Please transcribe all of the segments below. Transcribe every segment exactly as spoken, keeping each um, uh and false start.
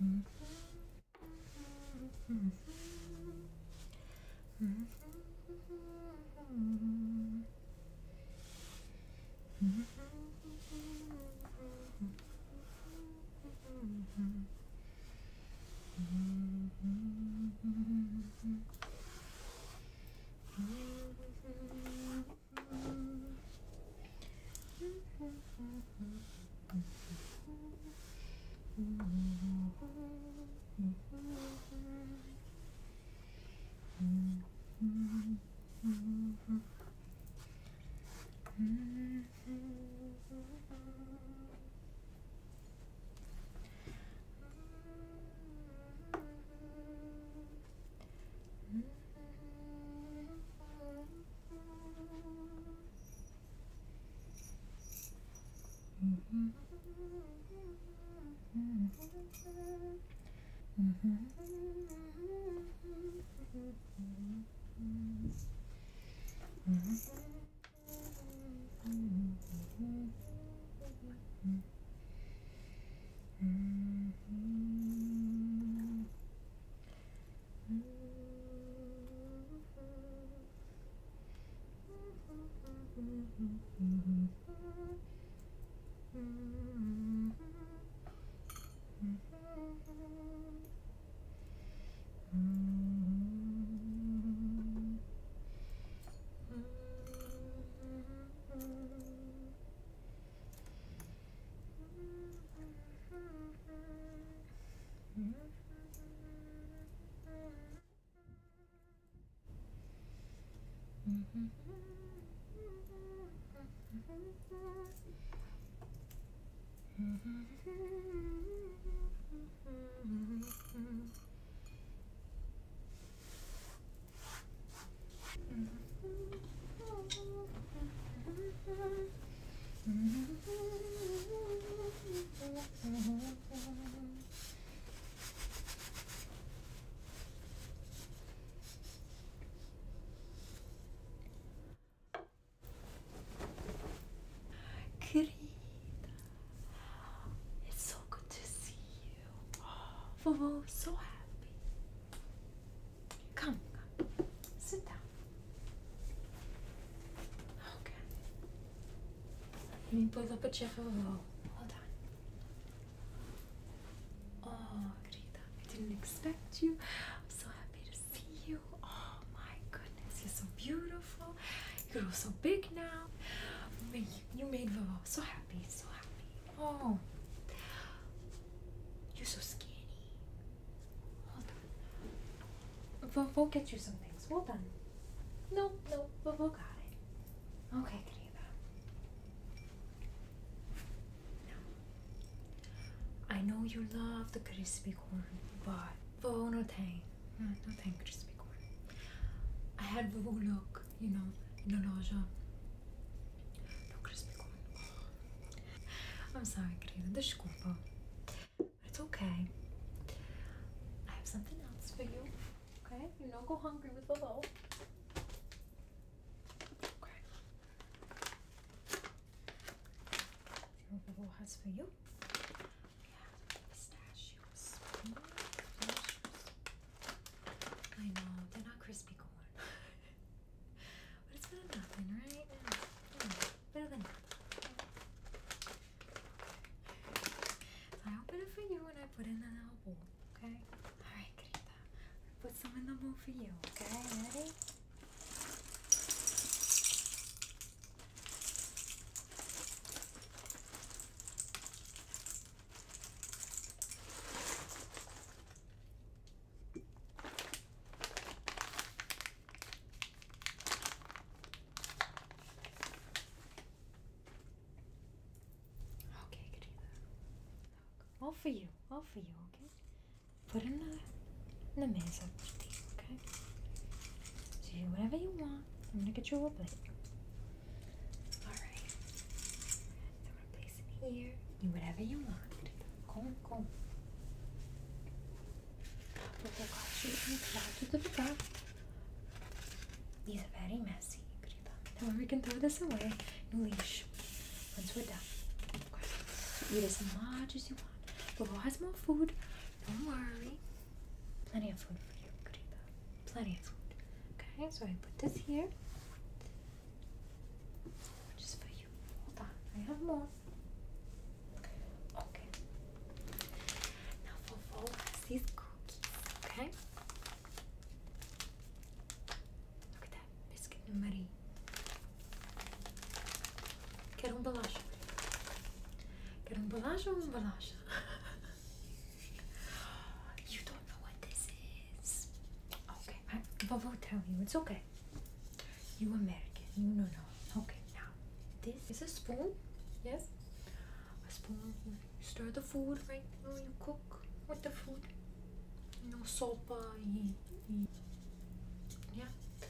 Querida, it's so good to see you. Oh, Vovó, so happy. Come, come, sit down. Okay. Let me pull up a chair for Vovó. Hold on. Oh, querida, I didn't expect you. I'm so happy to see you. Oh my goodness, you're so beautiful. You grow so big now. You made Vovó so happy, so happy. Oh, you're so skinny. Hold on. Vovó get you some things. Hold on. No, no, Vovó got it. Okay, querida. Now, I know you love the crispy corn, but Vovó no tem. No, no tem crispy corn. I had Vovó look, you know, in the loja. I'm sorry, querida. Desculpa. But it's okay. I have something else for you. Okay? You don't go hungry with Vovó. Okay. See what Vovó has for you? We have pistachios. Mm, pistachios. I know, they're not crispy corn. But it's better than nothing, right? Yeah. Yeah. Better than nothing. For you, and I put in a little bowl, okay? Alright, querida. Put some in the bowl for you, okay? Ready? All for you, all for you, okay? Put it in the, in the mesa, okay? So you do whatever you want. I'm gonna get you a plate. Alright. So I'm gonna place it here. Do whatever you want. Come, come. These are very messy, querida. However, we can throw this away. No leash. Once we're done. Okay. Eat as much as you want. Vovó has more food. Don't worry. Plenty of food for you, querida. Plenty of food. Okay, so I put this here. Which is for you. Hold on, I have more. Okay. Now Vovó has these cookies, okay? Look at that biscuit Marie. Quero um bolacha. Quero um bolacha ou um bolacha? You don't know what this is. Okay, I, Vovó tell you, it's okay. You American, you don't know. Okay, now, this is a spoon, yes? A spoon, you stir the food, right? You know, you cook with the food. You know, sopa, y, y, yeah?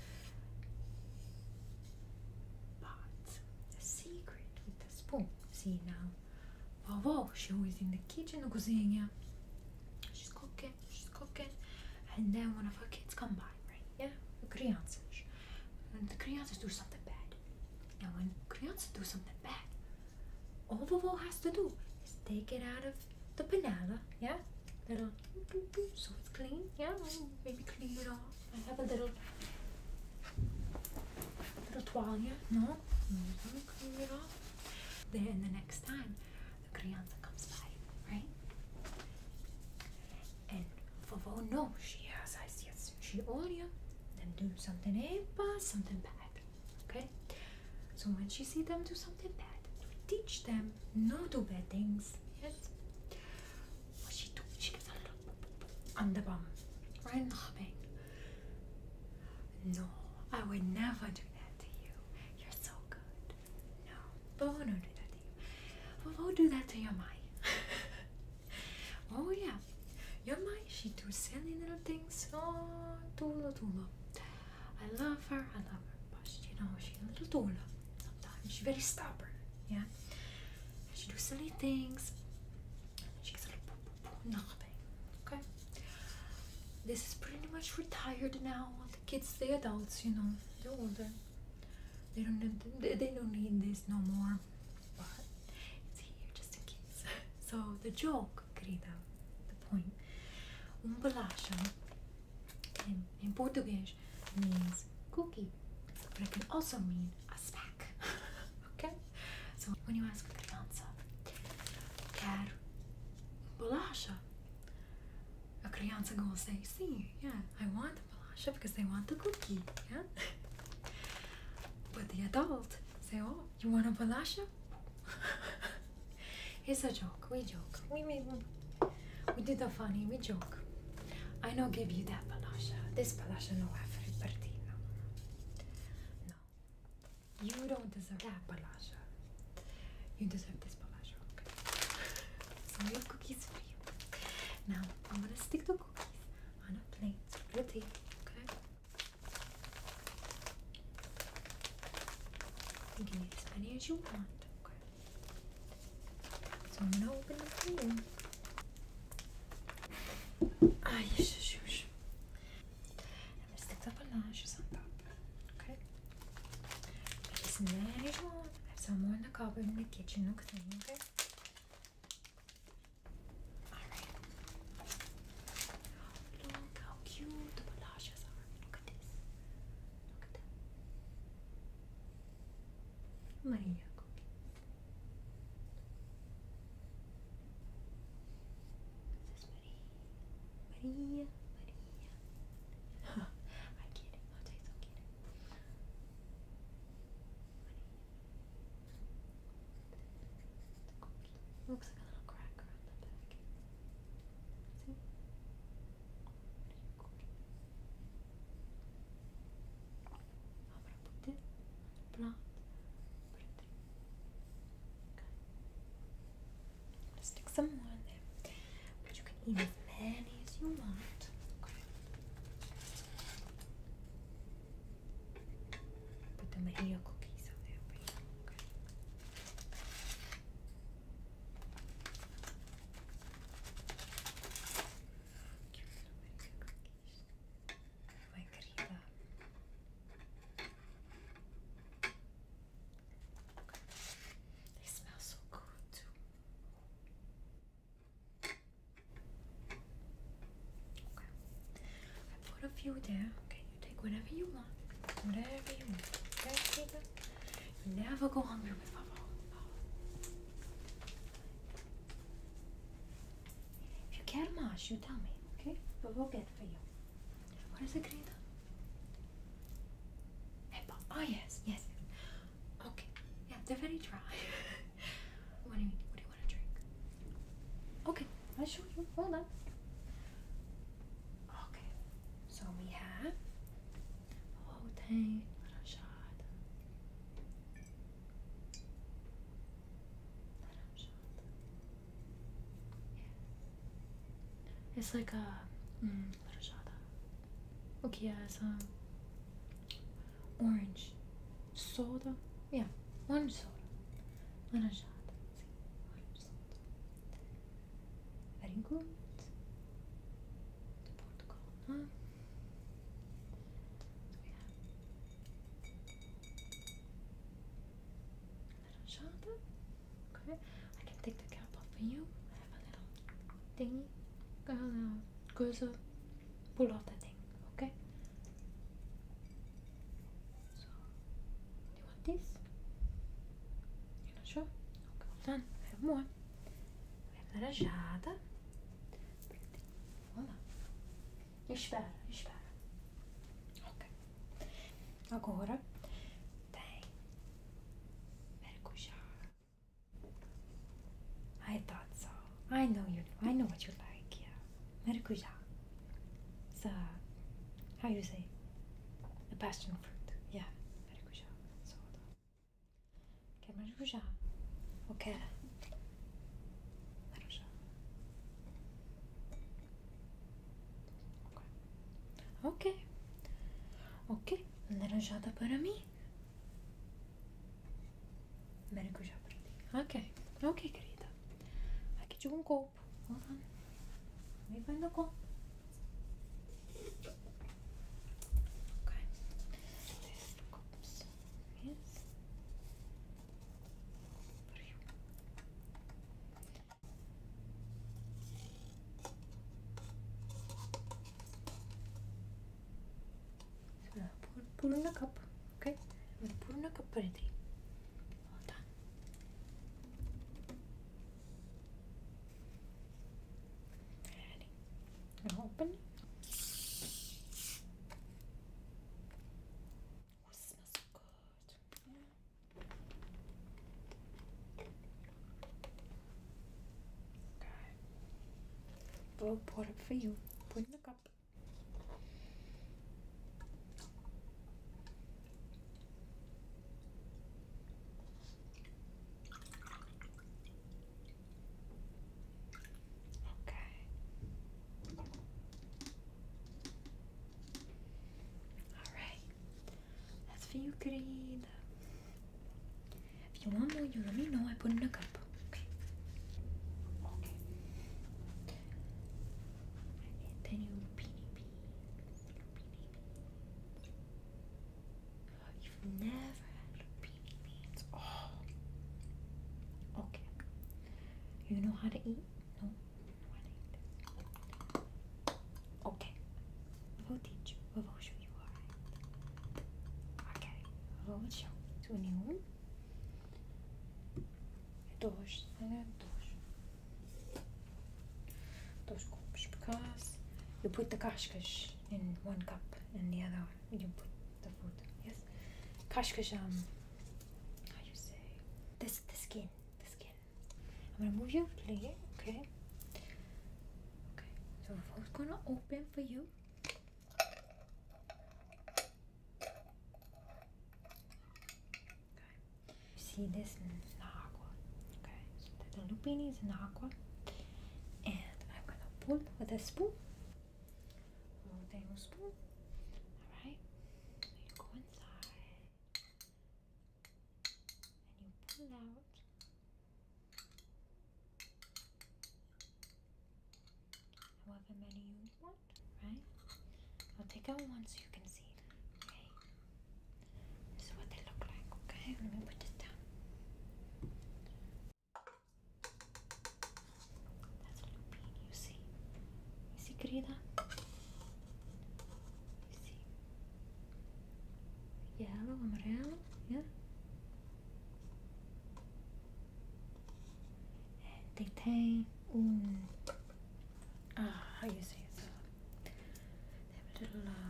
But, the secret with the spoon, see now, Vovó, she always in the kitchen, no cozinha. She's cooking, she's cooking, and then one of her kids come by, right? Yeah, the crianças. And the crianças do something bad. And when crianças do something bad, all Vovó has to do is take it out of the panela, yeah? Little, so it's clean, yeah? Maybe clean it off. I have a little, little toalha, no? Clean it off. Then the next time, the criança comes by, right? And Vovó knows she has eyes, yes. She olha them do something epa, something bad, okay? So when she see them do something bad, to teach them not to do bad things, yes? What she do, she gives a little on the bum, right in the bang. No, I would never do that to you. You're so good. No, Vovó don't do that to you. Vovó do that to your Mai. Oh yeah, your Mai, she do silly little things. Oh, tula tula. I love her, I love her, but you know, she's a little tula sometimes. She's very stubborn, yeah? And she do silly things. She's a little poo poo poo, nothing, okay? This is pretty much retired now. All the kids, the adults, you know, they're older. They don't need, they, they don't need this no more, but it's here just in case. So the joke, querida, the point, um bolacha in, in Portuguese means cookie, but it can also mean a snack. Okay? So when you ask a criança, quero bolacha, a criança gonna say, sim, yeah, I want a bolacha because they want the cookie, yeah? But the adult say, oh, you want a bolacha? It's a joke, we joke. We made we did a funny, we joke. I no give you that bolacha. This bolacha no have it for ti, no. No. You don't deserve that bolacha. You deserve this bolacha, okay? So we have cookies for you. Now, I'm gonna stick the cookies on a plate, pretty, okay? You can eat as many as you want, okay? So I'm gonna open it for you. Ah, yes, yes, yes. I'm gonna stick the bolaches on top, okay? Eat as many as you want. I have some more in the cupboard in the kitchen, look thing, okay? Alright. Look how cute the bolaches are. Look at this. Look at that. Maria cookie. This is Maria. Maria. Maria. I'm kidding. I'll tell you I'm kidding. The cookie. Looks like a little cracker on the back. See? Maria cookie. I'm gonna put this on the plate. Stick some more in there, but you can eat as many as you want. Okay. Put the Maria cookies on there for you. Okay. Cute little Maria cookies. My querida. Okay. They smell so good too. put a few there. Okay, you take whatever you want. Whatever you want. Okay, querida? You never go hungry with Vovó. If you care much, you tell me, okay? Vovó get for you. What is it, querida? Oh yes, yes. Okay. Yeah, they're very dry. What do you what do you want to drink? Okay, I'll show you. Hold on. Okay. So we have Laranjada. Yeah. It's like a mm, Laranjada. Okay, yeah, it's um orange soda. Yeah, orange soda. Laranjada. Orange soda. Very good. The Portugal, huh? Laranjada. Okay, I can take the cap off for you. I have a little thingy. Got a little goes up. Pull out that thing. Okay. So, do you want this? You're not sure? Okay, hold on. I have more. I have Laranjada. Hold on. Espera, espera. Ok. Agora tem maracujá. I thought so. I know you. I know what you like. Yeah, maracujá. It's a, how you say? A passion fruit. Yeah, maracujá. Soda. Quer maracujá? Ou quer laranja? Ok. Ok. Laranjada para mim. Maracujá para ti. Ok. Ok, querida. Aqui de um copo. Hold on. Let me find the copo. Okay. There's the cups. Yes. For you. So now put, put in a cup. Okay? I'm gonna put in a cup para ti. Hold on. Ready? I'm gonna open it. Oh, it smells so good. Yeah. Okay. We'll pour it for you. Put in the cup. Okay. Alright. That's for you, querida. If you want more, you let me know. I put in a cup. Okay. Okay. And then you Lupini beans. Lupini beans. You've never had Lupini beans. Oh. Okay. You know how to eat? No? You know how to eat this. Okay. Vovó teach you. Vovó show you, alright? Okay. Vovó show. So nenhum. Dois. I got dois. Dois copos because you put the cascas in one cup and the other one you put the fruit. Yes? Cascas, um, how you say? This, the skin. The skin. I'm gonna move your plate, okay? Okay. So Vovó's gonna open for you. You see this in the aqua. Okay. So the Lupini is in the aqua. And I'm gonna pull with a spoon. Little table spoon. Alright. You go inside. And you pull out. However many you want, right? I'll take out one so you can see. Okay. This is what they look like, okay? Let me put this down. That's a Lupini, you see. You see, querida? amarelo, yeah. They tem um ah, how you say it? So they have a little uh,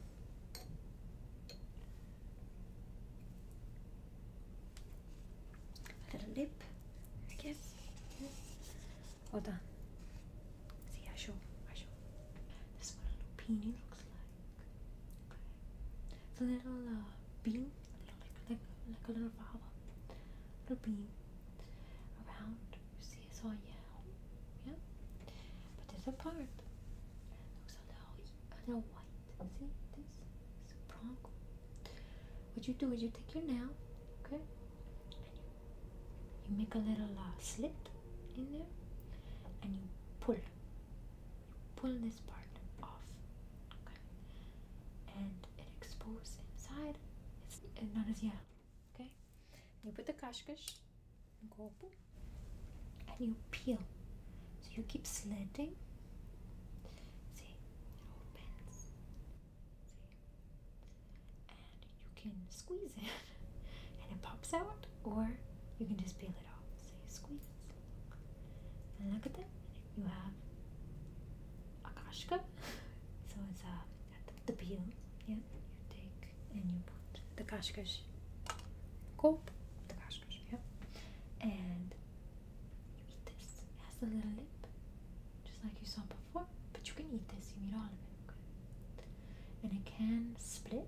a little lip, I guess. Yeah. Hold on. See, I show, I show. This is what a lupini looks like. Okay. It's a little uh, bean, like like like a little flower, little bean around. You see, it's all yellow. Yeah. But there's a part that looks a little, a little white. See this? It's a prong. What you do is you take your nail, okay, and you you make a little uh, slit in there, and you pull. You pull this part off, okay, and it exposes inside. It's not as yellow, okay. You put the kashkash in corpo, and you peel. So you keep slitting. See, it opens. See, and you can squeeze it, and it pops out, or you can just peel it off. So you squeeze, and look at that. You have a kashka. So it's uh, the peel. Yeah, you take and you put the kashkash. Corp, the kashkash. Yeah, and a little lip, just like you saw before, but you can eat this, you eat all of it, okay? And it can split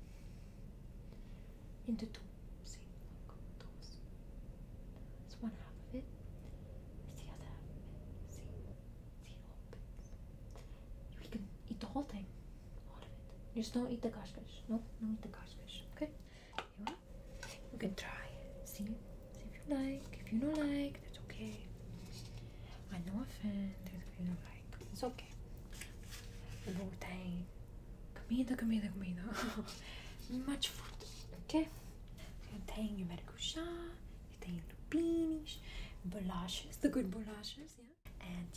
into two. See, look, those. That's one half of it. That's the other half of it. See, see, it opens. You can eat the whole thing, all of it. Just don't eat the kashkash. No, don't eat the kashkash, okay? You want? You can try it. See, see if you like. If you don't like, that's okay. I know offend if you don't like. It's okay. Vovó tem comida, comida, comida. Much food, okay? You tem your maracujá, you tem lupinis, bolachas, the good bolachas, yeah? And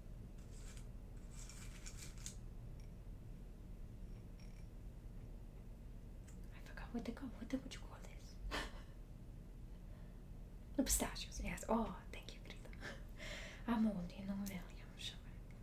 I forgot what they call, what, the, what you call this? The pistachios, yes. Oh, thank you, querida. I'm old, you know, really, I'm sure.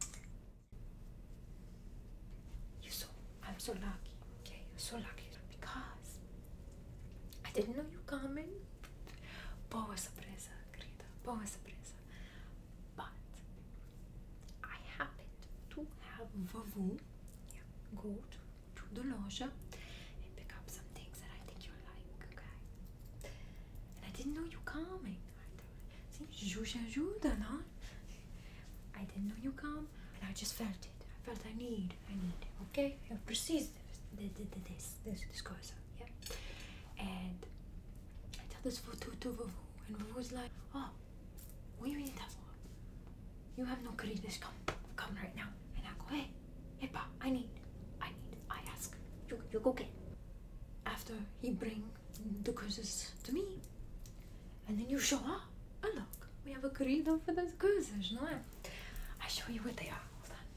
You're so, I'm so lucky, okay? You're so lucky because I didn't know you coming. Boa surpresa, querida, boa surpresa. But I happened to have Vovó, yeah, go to, to the loja and pick up some things that I think you like, okay? And I didn't know you coming. I thought, see, Juja ajuda, no? I didn't know you come, and I just felt it. I felt I need, I need, okay? I preciso this, this, this, this coisa, yeah? And I tell this to, to Vovó, and Vovó's like, oh, what do you mean that for? You have no queridas, come, come right now. And I go, hey, hey, pa, I need, I need, I ask, you, you go get. After he bring the coisas to me, and then you show up, and look, we have a querido for those coisas, no? I show you what they are. Hold on.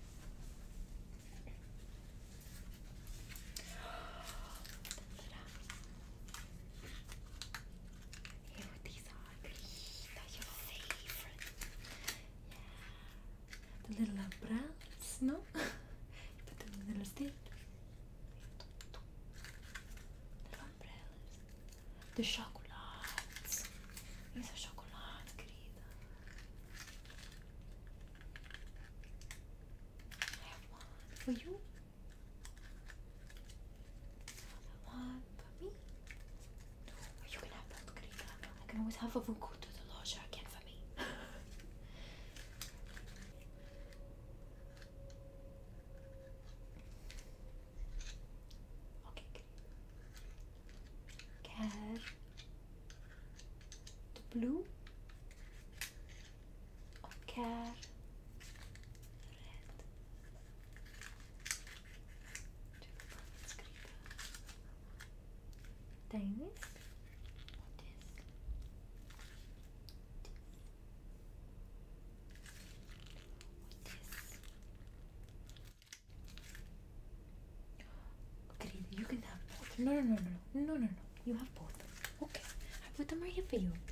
Here what these are. That's your favorite. Yeah. The little umbrellas, no? You put them in the little stick. Little umbrellas. The chocolates. These are chocolates, querida. For you, one for me. Or you can have both, querida. I can always have a Vovó go to the loja again for me. Okay, querida. Quer the blue or quer tem this, or this, this, or this. Querida, you can have both. No, no, no, no, no, no, no, no. You have both. Okay, I put them right here for you.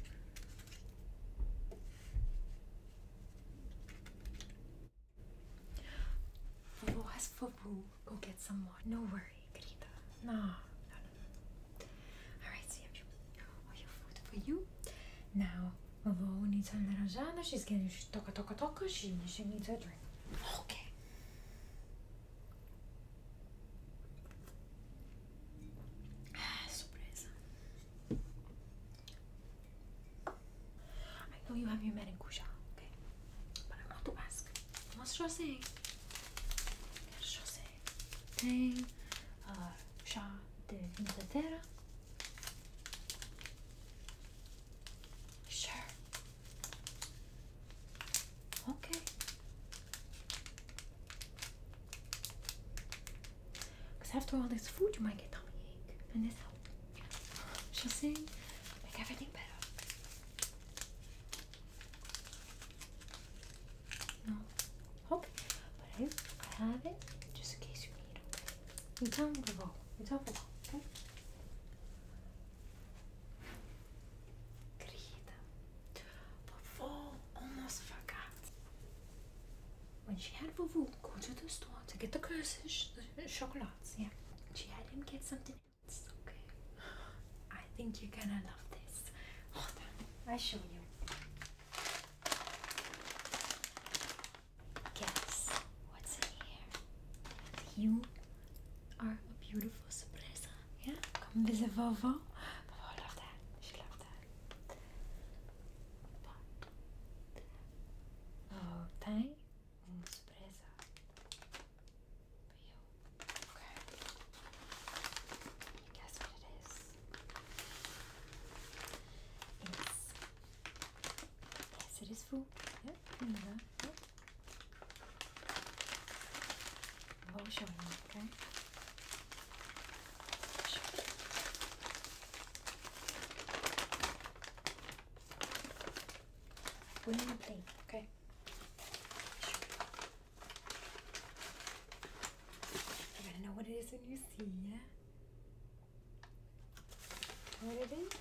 Vovó has football. Go get some more. No worry, querida. No, no, no. Alright, see, all your food for you. Now, Vovó needs her laranjada. She's getting she's toca toca toca. She she needs her drink. Okay. Surprise. I know you have your maracuja, okay? But I want to ask. What's your saying? Tem uh, chá de Inglaterra. Sure. Okay. Because after all this food, you might get tummy ache, and this helps. She'll sing, make everything better. No. Okay. But if I have it, just in case you need it. You tell me to go. You tell me to go, okay? Querida, Vovó almost forgot. When she had Vovó go to the store to get the curses, the chocolates, yeah, she had him get something else, okay? I think you're gonna love this. Hold on, I'll show you. Guess what's in here? You are a beautiful surprise. Yeah? Come visit Vovó. Vovó loved that. She loved that. But oh, tem uma surpresa for you. Okay. You guess what it is? It's yes, it is food. Yeah, you know that. Yeah. Vovó will show you, okay? Put it in a plate, okay? You're gonna know what it is when you see, yeah? What it is?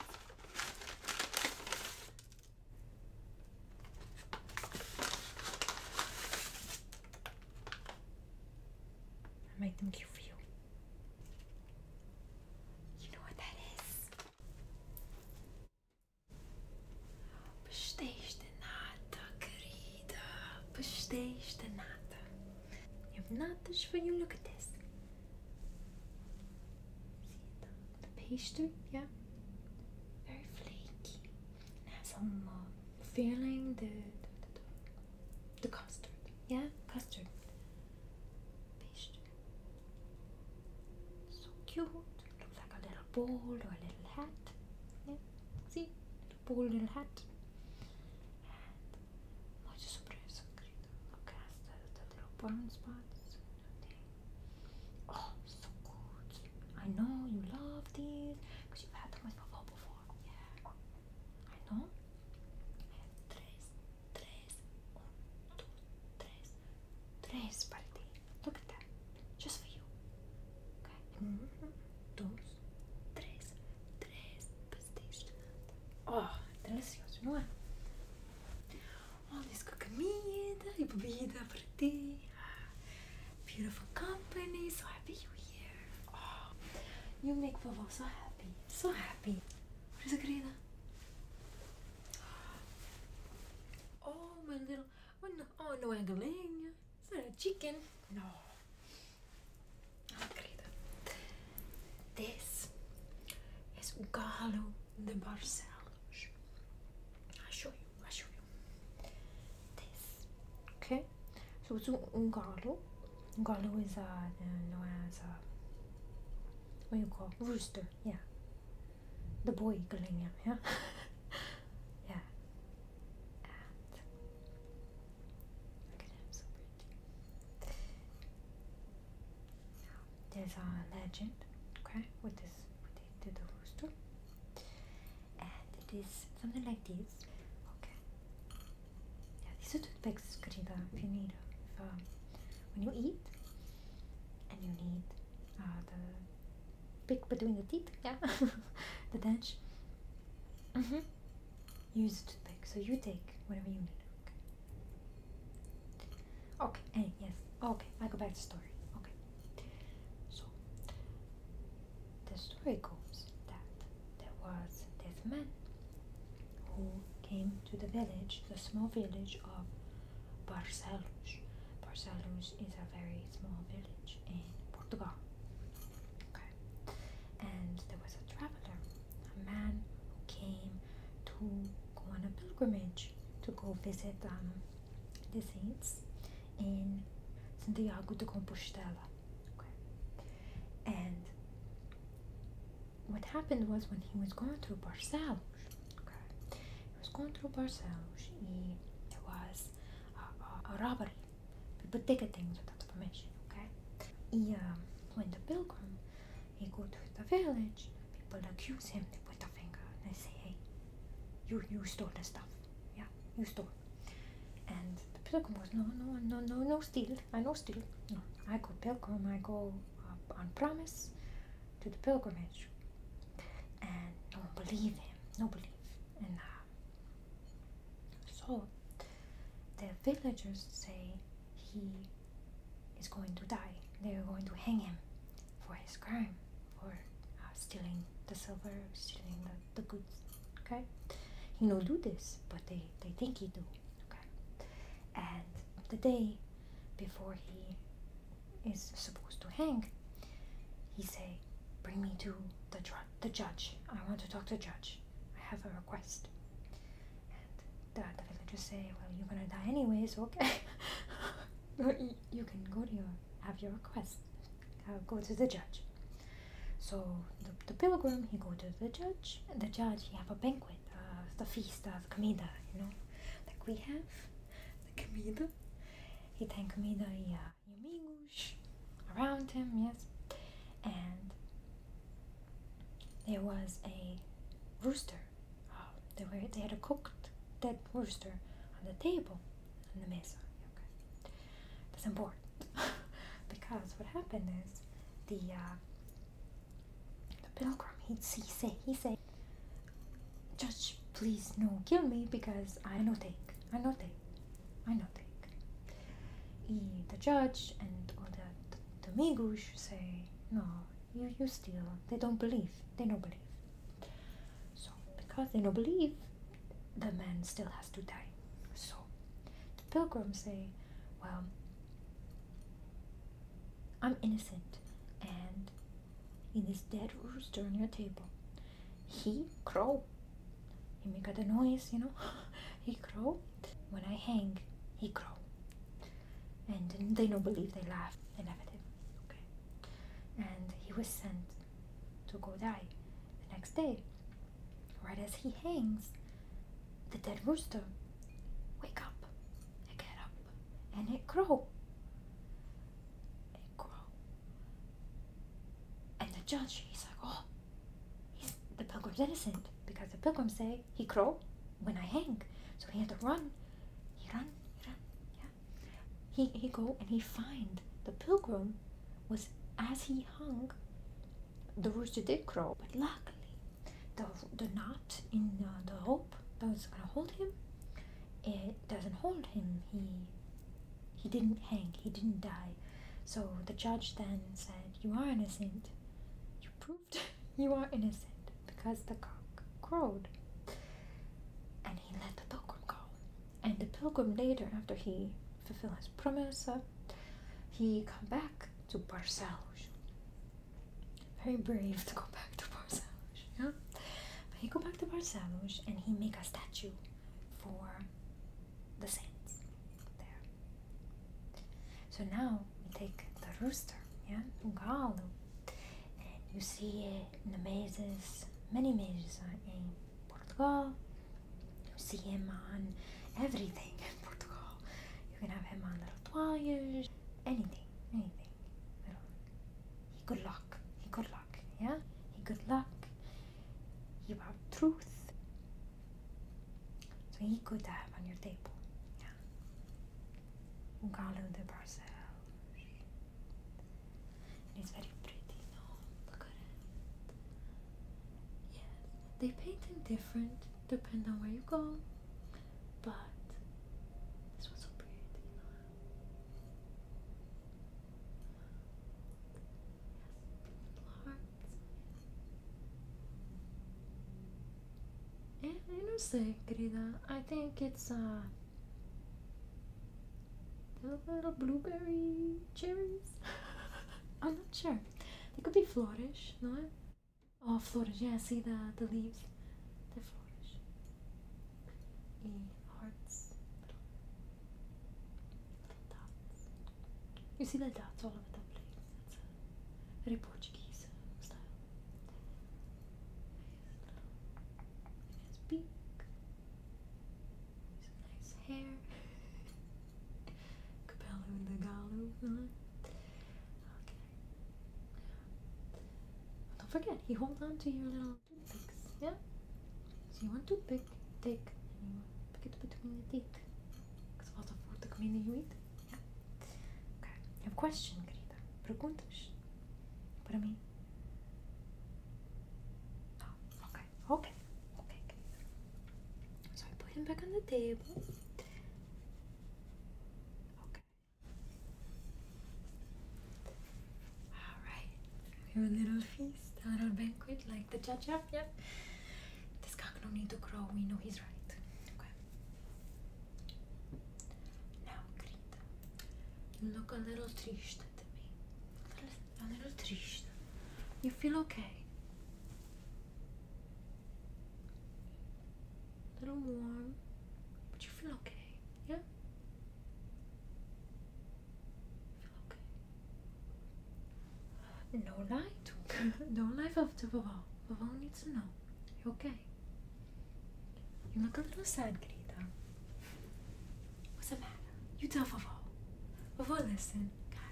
I make them cute for you. You know what that is? Pastéis de nata, querida. Pastéis de nata. You have natas for you. Look at this. See the, the pastry? Yeah. Very flaky. It has some uh, filling. The, the, the, the custard. Yeah, custard. Pastry. So cute. Looks like a little bowl or a little hat. Yeah. See? Little bowl, little hat. Look at the, the little brown spots. Oh, so good. I know you love these because you've had them with Vovó before. Yeah. I know. I have tres, tres, un, dos, tres, tres para ti. Look at that. Just for you. Okay. Mm-hmm. Dos, tres, tres pastéis de nata. Oh, delicioso, não é? All this good comida e bebida para ti. Beautiful company. So happy you're here. Oh, you make Vovó so happy. So happy. What is it, querida? Oh, my little. Oh, no, oh, no galinha. Is that a chicken? No. Oh, querida. This is o galo de Barcelos. I'll show you. I'll show you. Okay, so it's un galo. Un galo is a, uh, known as a, what do you call, rooster, yeah. The boy galinha, yeah. Yeah. And look at him, so pretty. Now, there's a legend, okay, with this, with the, the rooster. And it is something like this. These are toothpicks, querida, if you need, if, um, when you eat, and you need uh, the pick between the teeth, yeah, the dent. Mm-hmm. Use a toothpick, so you take whatever you need. Okay. Okay, and yes, okay, I go back to the story. Okay. So, the story goes that there was this man who came to the village, the small village of Barcelos. Barcelos is a very small village in Portugal. Okay. And there was a traveler, a man who came to go on a pilgrimage to go visit um, the saints in Santiago de Compostela. Okay. And what happened was when he was going through Barcelos, okay, he was going through Barcelos, he, there was a, a, a robbery. People take things without permission, okay? He, um, when the pilgrim, he go to the village, people accuse him, they point a finger, and they say, hey, you, you stole the stuff, yeah, you stole. And the pilgrim goes, no, no, no, no, no steal, I no steal, no, I go pilgrim, I go uh, on promise to the pilgrimage. And no one believe him, no believe. And uh, so the villagers say he is going to die. They are going to hang him for his crime, for uh, stealing the silver, stealing the, the goods. Okay, he no do this, but they they think he do. Okay, and the day before he is supposed to hang, he say, bring me to the, the judge. I want to talk to the judge. I have a request. And the, the villagers say, well, you're gonna die anyways, okay. you, you can go to your, have your request. Uh, go to the judge. So the, the pilgrim, he go to the judge. And the judge, he have a banquet, uh, the feast of comida, you know, like we have, the comida. He tem comida e uh, amigos around him, yes. And there was a rooster. Oh, they were they had a cooked dead rooster on the table, on the mesa. Okay, that's important because what happened is the uh, the pilgrim he he say he say, Judge, please no kill me because I no take I no take I no take. He, the judge and all the the, the amigos say no. You, you steal. They don't believe. They don't believe. So, because they don't believe, the man still has to die. So, the pilgrims say, well, I'm innocent, and in this dead rooster on your table, he crow. He make a noise, you know. He crow. When I hang, he crow. And they don't believe. They laugh. They laugh at him. And he was sent to go die the next day. Right as he hangs, the dead rooster wake up, it get up, and it crow. It crow. And the judge, he's like, oh, he's, the pilgrim's innocent because the pilgrims say he crow when I hang, so he had to run. He run, he run, yeah. He he go and he find the pilgrim was. As he hung, the rooster did crow, but luckily the, the knot in uh, the rope that was going to hold him, it doesn't hold him. He he didn't hang, he didn't die. So the judge then said, you are innocent. You proved you are innocent because the cock crowed. And he let the pilgrim go. And the pilgrim later, after he fulfilled his promise, uh, he come back to Barcelos. Very brave to go back to Barcelos, yeah? But he go back to Barcelos and he make a statue for the saints there. So now we take the rooster, yeah, um galo, and you see it in the mazes, many mazes in Portugal. You see him on everything in Portugal. You can have him on little toiles, anything. Anything, little. He good luck. He good luck. Yeah. He good luck. He about truth. So he good to have on your table. Yeah. Un galo de Barcelos. And he's very pretty. No, look at him. they paint them different, depend on where you go, but this one's so pretty. Yes, hearts. And I don't say, querida, I think it's uh the little blueberry cherries. I'm not sure. They could be flourish, no? Oh, flourish, yeah, see the, the leaves? They're flourish. And hearts. Little, little dots. You see the dots all over the place. That's a very Portuguese style. Nice beak. Some nice hair. Capello and the gallo, huh? Don't forget, you hold on to your little toothpicks, yeah? So you want toothpick, take, and you pick it between your teeth. Because wat voor de comida you eat. Yeah? Okay. You have a question, querida? Perguntas? Para mim? Oh, okay. Okay. Okay, querida. So I put him back on the table. A little feast, a little banquet like the cha-cha, yeah? This cock no need to crow, we know he's right. Okay. Now, querida, you look a little triste to me. A little, a little triste. You feel okay? A little warm, but you feel okay, yeah? No lie to Don't lie to Vovó. Vovó needs to know. You okay? You look a little sad, querida. What's the matter? You tell Vovó. Vovó, listen. God.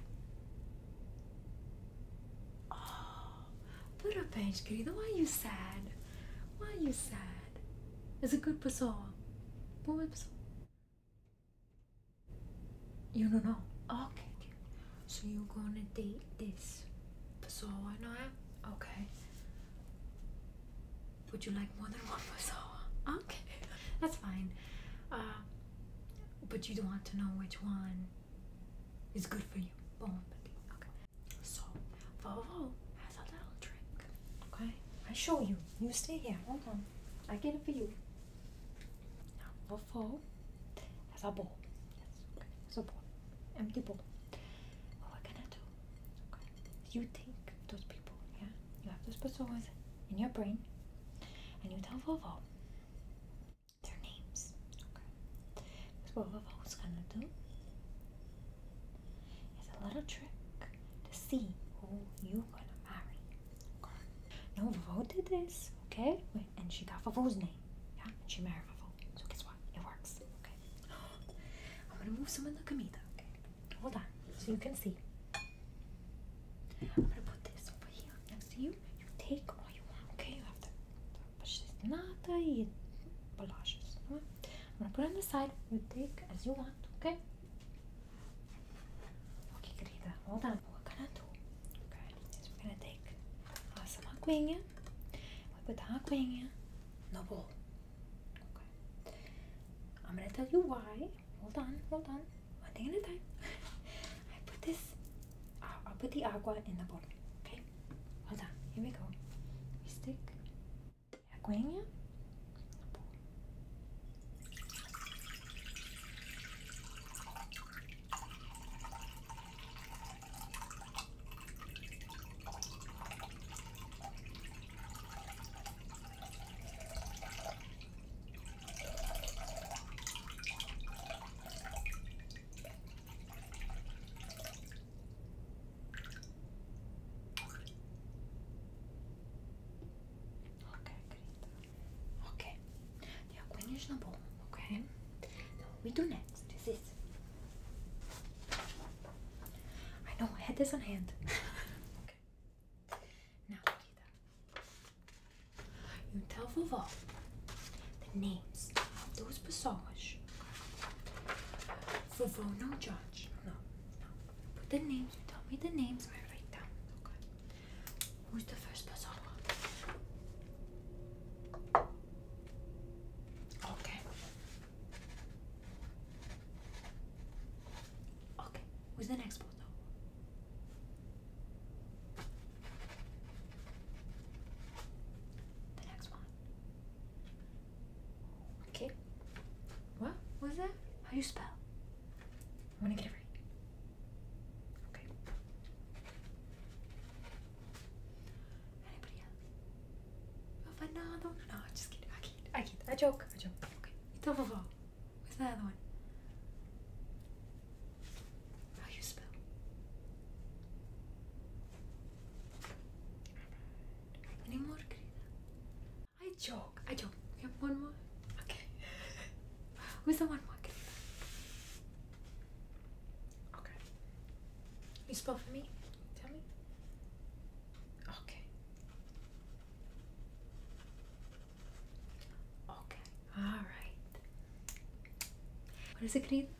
Oh, put a bench, querida. Why are you sad? Why are you sad? It's a good pessoa. Boa pessoa. You don't know. Okay. So you're gonna date this pessoa, no? Okay. Would you like more than one pessoa? Okay, that's fine. Uh, but you don't want to know which one is good for you. Boom. Okay. So, Vovó has a little trick. Okay? I show you. You stay here. Hold on. I get it for you. Now, Vovó has a bowl. Yes. Okay. It's a bowl. Empty bowl. What we're gonna do? Okay. You think those people, yeah? You have those pessoas in your brain, and you tell Vovó their names. Okay. Because what Vovó's gonna do is a little trick to see who you're gonna marry. Okay. No, Vovó did this, okay? Wait, and she got Vovó's name, yeah? And she married Vovó. So guess what? It works. Okay. I'm gonna move some of the comida, okay? Hold on, so you can see. I'm gonna put this over here next to you. You take all you want, okay? You have to push this nata and bolachas. I'm gonna put it on the side. You take as you want, okay? Okay, querida, hold on. What we're gonna do, okay, is we're gonna take uh, some aguinha. We put the aguinha in the bowl. Okay. I'm gonna tell you why. Hold on, hold on. One thing at a time. I put this. I'll put the agua in the bowl, okay? Hold on, here we go. We stick the aguinha in the bowl. Okay? Now what we do next is this. I know, I had this on hand. Okay. Now, querida, you tell Vovó the names of those pessoas. Vovó, no judge. No, no. Put the names, you tell me the names, I write down. Okay. Who's the first pessoa? you spell? I want to get it right. Okay. Anybody else? Oh, another one? No, just kidding. I kid. I kid. I joke. I joke. Okay. You Vovó. Where's the other one? How you spell? Any more, querida? I joke. I joke. You have one more? Okay. Who's the one more, querida? Okay. You spell for me? Tell me. Okay. Okay. Alright. What is it, querida?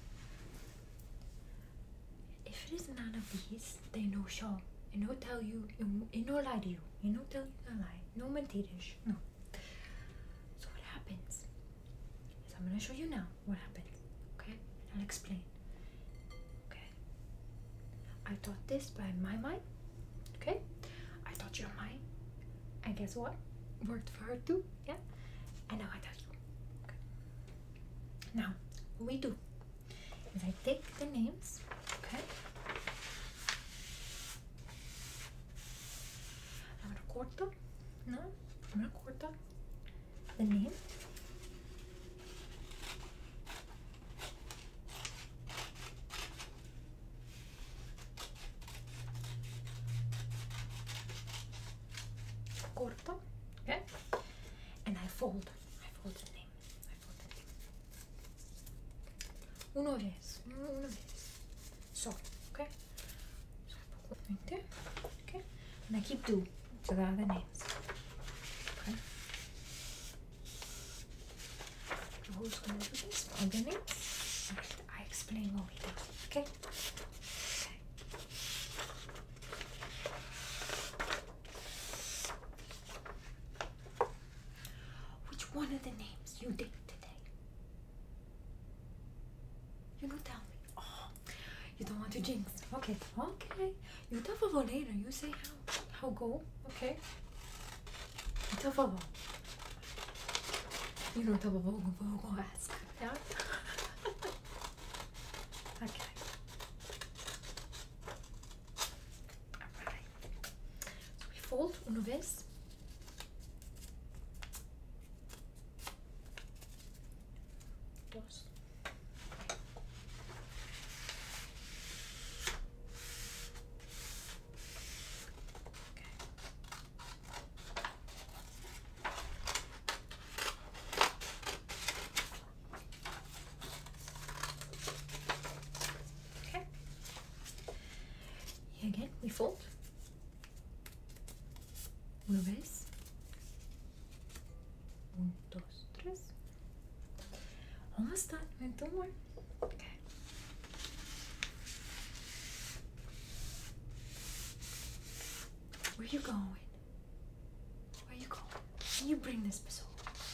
If it is none of these, they no show. And no tell you, and no lie to you. And no tell you no lie. No mentiras. No. So what happens is I'm gonna show you now what happens. Okay? And I'll explain. Okay? I taught this by my mind. Okay? I taught your mind. And guess what? Worked for her too. Yeah? And now I tell you. Okay. Now, what we do is I take the names. Okay? I'm gonna corta. No, I'm gonna corta the name. Corta, okay? And I fold. I fold the name. I fold the name. Una vez. Una vez. So, okay? So I put right there. Okay? And I keep two. So there are the names. Okay? So who's gonna do this? All the names. And I explain what we do. Okay? Okay. Which one of the names you did today? You don't tell me. Oh, you don't want to jinx. Okay, okay. You tell Vovó later. You say how how go. Okay. You tell Vovó. You don't tell Vovó. Vovó go ask. Yeah. Okay. Alright. So we fold una vez. Dos. Again, we fold. Una vez. Un, dos, tres. Almost done. And two more. Okay. Where you going? Where you going? Can you bring this pistol?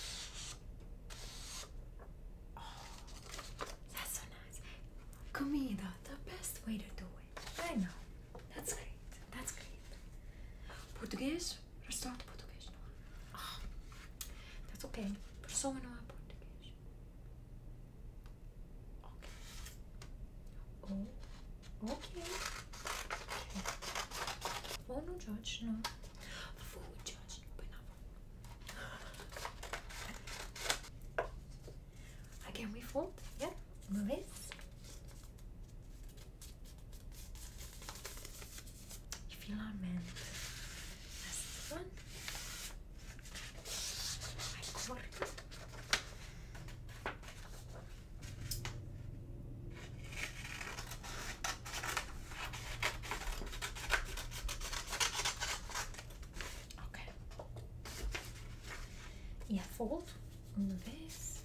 Oh, that's so nice. Comida, the best way to do it. I know. That's great. That's great. Portuguese? Restaurant Portuguese. Oh, that's okay. Pessoa não é português. Okay. Oh, okay. Okay. Oh, no judge, no. Vovó would judge, but not Vovó. Again, we fold. Yeah. Una vez. Filament. That's the one. I corto. Okay. Yeah, fold. Una vez.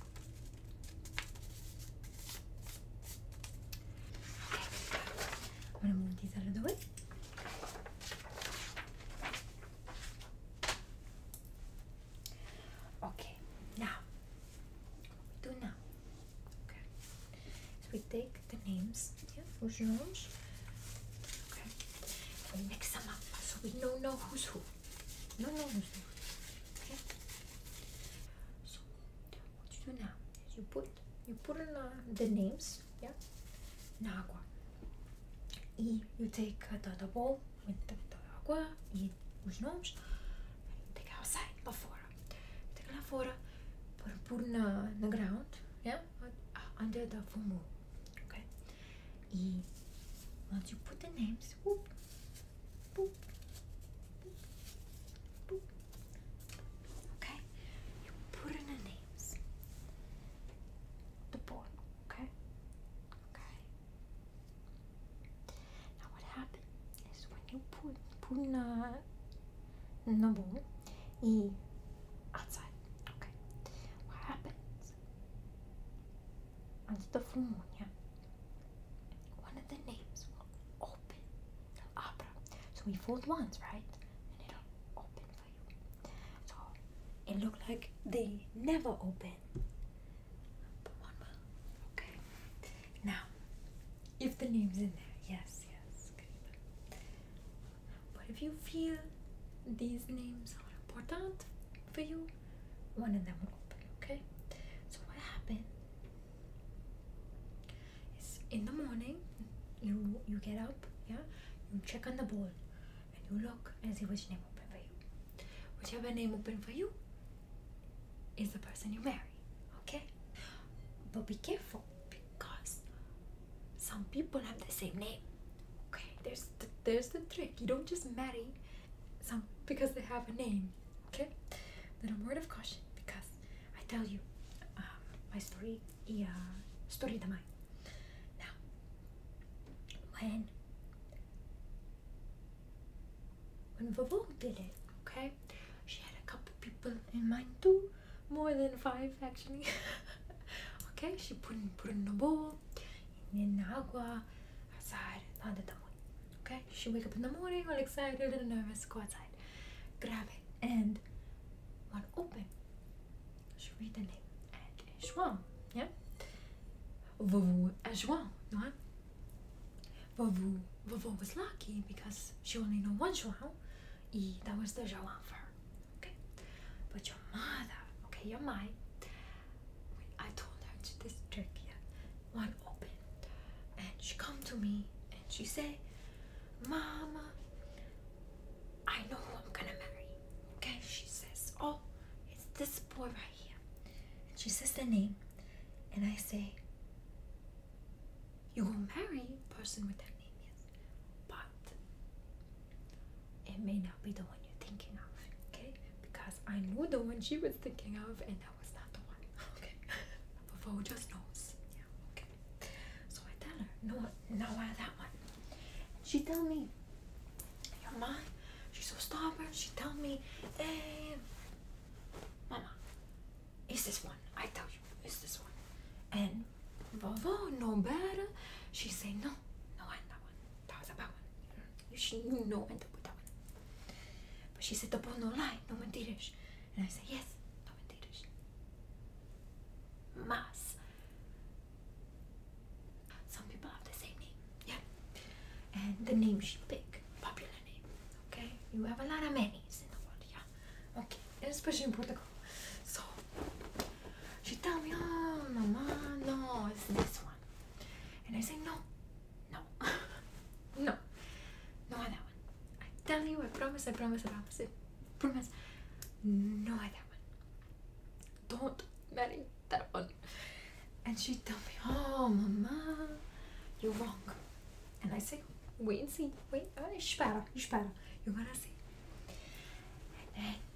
Okay. I'm gonna move these out of the way. Okay, now, what we do now? Okay, so we take the names, yeah, who's yours? Okay, and we mix them up so we don't know who's who. No, no, who's who. Okay, so what you do now is you put you put in uh, the names, yeah, na agua. E you take uh, the, the bowl with the, the agua e os nomes, and you take it outside, lá fora. Take it lá fora, put put na na ground, yeah, under the full moon, okay. E once you put the names, whoop, boop, boop, boop, okay, you put in the names, the board, okay, okay. Now what happens is when you put put in a in the bowl, e outside, okay. What happens? Once the full moon, yeah, one of the names will open, it'll abra. So we fold once, right? And it'll open for you. So it looked like they never open, but one will. Okay. Now, if the name's in there, yes, yes. Okay. But if you feel these names are important for you, one of them will open. Okay. So what happened is in the morning, you you get up, yeah, you check on the bowl, and you look and see which name open for you. Whichever name open for you is the person you marry, okay? But be careful, because some people have the same name. Okay, there's the, there's the trick. You don't just marry some because they have a name. Okay, little word of caution, because I tell you um, my story, yeah, story de mine. Now, when when Vovó did it, okay, she had a couple people in mind too, more than five actually. Okay, she put in, put in the bowl, in the agua, outside, under the moon. Okay, she wake up in the morning all excited and nervous, go outside, grab it, and one open. She read the name, and it's João, yeah? Vovó and João, no? Vovó, Vovó was lucky because she only know one João, and that was the João for her, okay? But your mother, okay, your mine, I told her this trick, yeah, one open, and she come to me, and she say, Mama, I know who I'm gonna marry, okay? She says, oh, it's this boy right here, and she says the name, and I say, you will marry a person with that name, yes, but it may not be the one you're thinking of, okay? Because I knew the one she was thinking of, and that was not the one, okay? Vovó just knows, yeah, okay? So I tell her, no, no, that one. She tell me, your mom, she's so stubborn. She tell me, eh, Mama, it's this one. I tell you, it's this one. And Vovó know better. She say, no, no, and that one. That was a bad one. You should know and put that one. But she said, the boy no lie, no mentiras. And I say, yes, no mentiras. Mas some people have the same name, yeah. And the name she pick, popular name, okay? You have a lot of manis in the world, yeah. Okay, and especially in Portugal. So she tell me, oh, Mama, no, it's this one. And I say, no, no, no, no, that one. I tell you, I promise, I promise, I promise, I promise, no, that one. Don't marry that one. And she tell me, oh, Mama, you're wrong. And I say, wait and see, wait, uh, espera, espera, you're gonna see. And then,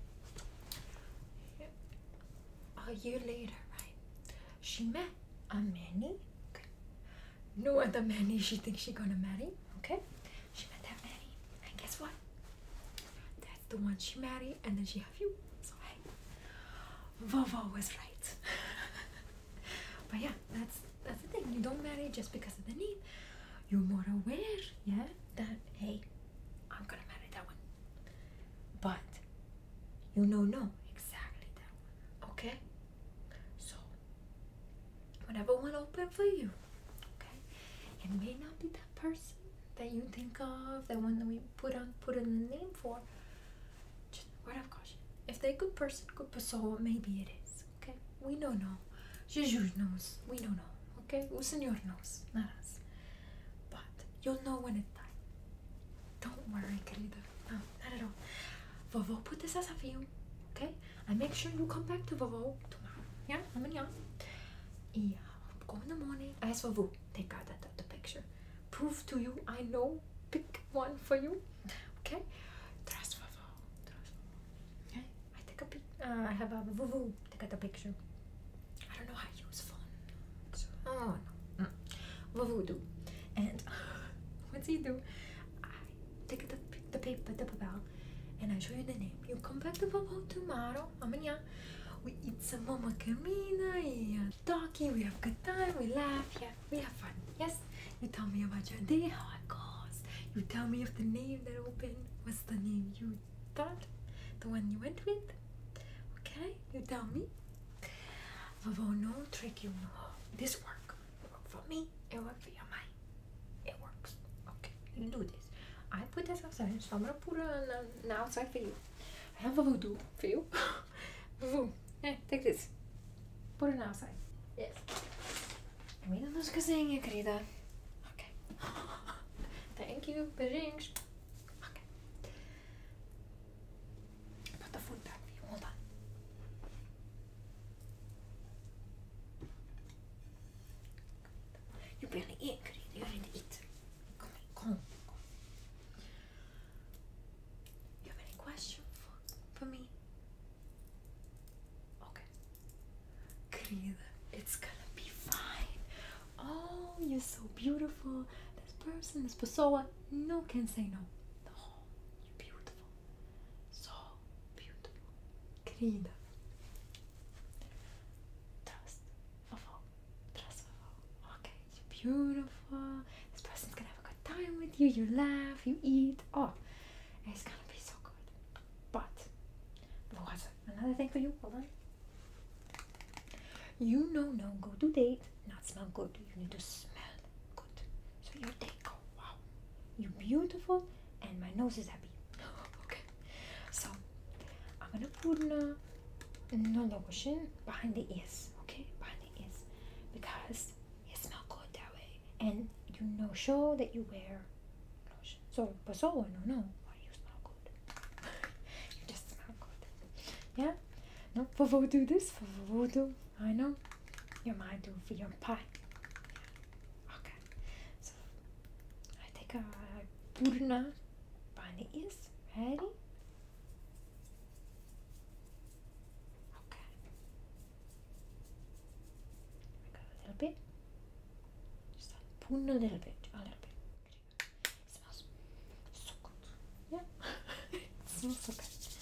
a year later, right, she met a Manny, okay. No other Manny she thinks she's gonna marry, okay. She met that Manny, and guess what? That's the one she married, and then she have you. So hey, Vovó was right. But yeah, that's that's the thing. You don't marry just because of the name. You're more aware, yeah, that hey, I'm gonna marry that one. But you know, no, exactly that one, okay? So whatever one open for you, okay? It may not be that person that you think of, that one that we put on put in the name for. Just word of caution. If they're a good person, good person, so maybe it is, okay? We don't know. Jesus knows. We don't know. Okay? O Senhor knows, not us. But you'll know when it's time. Don't worry, querida. No, not at all. Vovó put this as a view. Okay? And make sure you come back to Vovó tomorrow. Yeah? Amanhã. E go in the morning. Ask Vovó. Take out the, the, the picture. Prove to you I know. Pick one for you. Okay? Trust Vovó. Trust Vovó. Okay? I take a pic. Uh, I have a Vovó. Take out the picture. I don't know how to use phone. So, oh no. Mm. Vovó do. And what's he do? I take the, the paper, the paper, and I show you the name. You come back to Vovó tomorrow. Amanhã. We eat some mama comida, we talking, we have good time, we laugh, yeah, we have fun. Yes? You tell me about your day, how it goes. You tell me if the name that opened was the name you thought, the one you went with. Okay? You tell me. Vovó, no trick you know. This work. It worked for me, it worked for your mind. It works. Okay, you do this. I put this outside, so I'm gonna put it on, on outside for you. I have Vovó do for you. Vovó. Hey, take this. Put it outside. Yes. Mira nos cozinha, querida. Okay. Thank you. Beijinhos. Okay. Put the food back for you. Hold on. You barely eat, querida. You need to eat. Come on, come on. You have any questions for, for me? It's gonna be fine. Oh, you're so beautiful. This person, this pessoa, no can say no. Oh, you're beautiful. So beautiful. Querida. Trust. Vovó. Trust Vovó. Okay, you're beautiful. This person's gonna have a good time with you. You laugh, you eat. Oh, it's gonna be so good. But, Vovó has another thing for you. Hold on. You know, no go to date, not smell good. You need to smell good. So your date go, wow, you're beautiful and my nose is happy. Okay. So I'm gonna put no, no lotion behind the ears, okay? Behind the ears. Because you smell good that way. And you know show that you wear lotion. So pessoa no no why you smell good. You just smell good. Yeah? No, Vovó do this, Vovó do. I know. You might do for your pie. Okay. So I take a purna behind the ears. Ready? Okay. I got a little bit. Just a purna a little bit. A little bit. It smells so good. Yeah. It smells so good.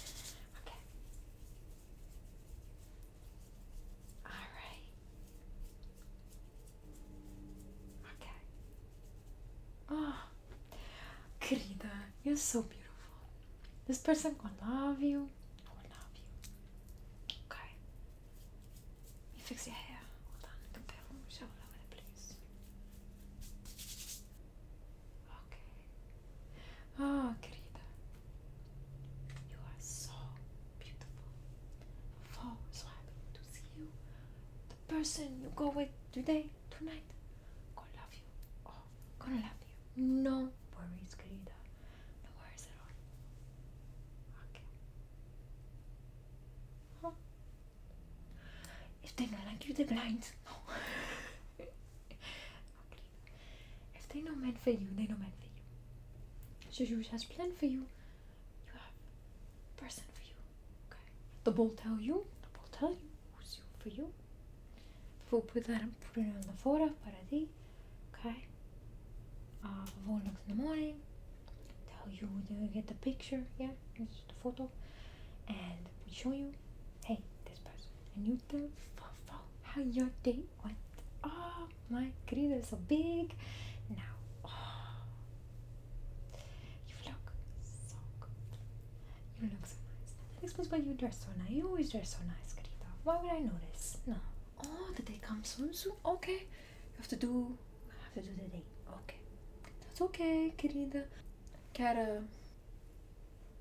Oh, querida, you're so beautiful. This person gonna love you. Will love you. Okay. You fix your hair. Hold on. The perfume is all over the place. Okay. Oh, querida. You are so beautiful. Oh, so happy to see you. The person you go with today, tonight, gonna love you. Oh, gonna love you. No worries, querida. No worries at all. Okay. Huh? If they don't like you, they're blind. No. Okay. If they know meant for you, they know meant for you. Jesus has planned for you. You have a person for you. Okay. The bowl tell you. The bowl tell you who's you for you. We'll put that and put it on the photo para ti. Okay. Uh, Vovó looks in the morning, tell you to get the picture, yeah, it's the photo, and we show you, hey, this person, and you tell Vovó how your day went. Oh my querida, so big. Now, oh, you look so good. You look so nice. That explains why you dress so nice. You always dress so nice, querida. Why would I notice? No. Oh, the day comes soon, soon. Okay, you have to do. You have to do the date. Okay. It's okay, querida. Quer uh,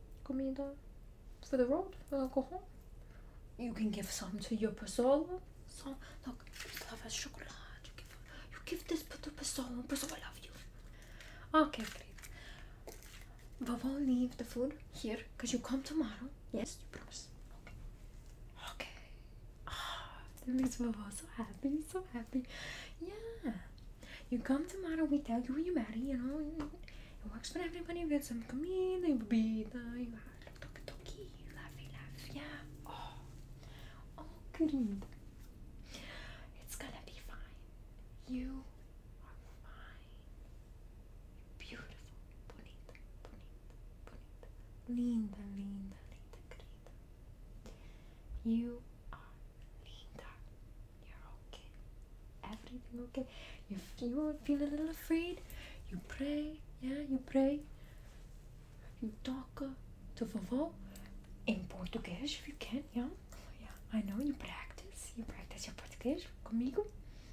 comida for the road? Uh, go home. You can give some to your pessoa, So, look, you still have a chocolate. You give, you give this to Persephone. Persephone, I love you. Okay, great. Vovó, leave the food here, because you come tomorrow. Yes, you promise. Okay. Okay. Ah, that makes Vovó so happy, so happy. Yeah. You come tomorrow, we tell you you marry, you know. It works for everybody. You get some comida, bebida, you have toki toki, laughy laugh. Yeah. Oh. Oh, querida. It's gonna be fine. You are fine. Beautiful. Bonita, bonita, bonita. Linda, linda, linda, querida. You are linda. You're okay. Everything okay. If you feel a little afraid, you pray. Yeah, you pray. You talk uh, to Vovó in Portuguese if you can. Yeah, yeah. I know you practice. You practice your Portuguese comigo.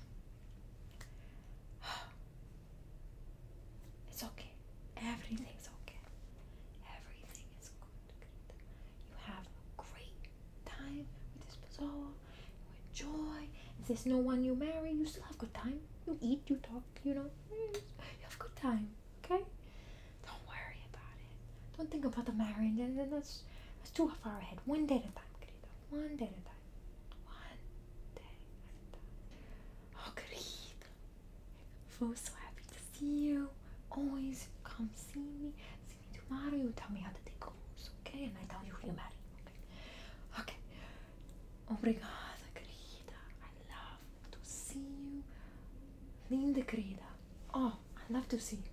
It's okay. Everything's okay. Everything is good. You have a great time with this Vovó. You enjoy. If there's no one you marry, you still have good time. You eat, you talk, you know. You have good time, okay? Don't worry about it. Don't think about the marriage. That's, that's too far ahead. One day at a time, querida. One day at a time. One day at a time. Oh, querida. I'm so happy to see you. Always come see me. See me tomorrow. You tell me how the day goes, okay? And I tell you who you marry, okay? Okay. Obrigada, querida. I love to see you. Linda, querida. Oh, I love to see you.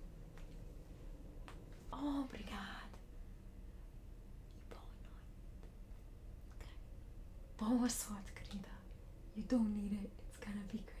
Oh, obrigada. E boa noite. Okay. Boa sorte, querida. You don't need it. It's gonna be great.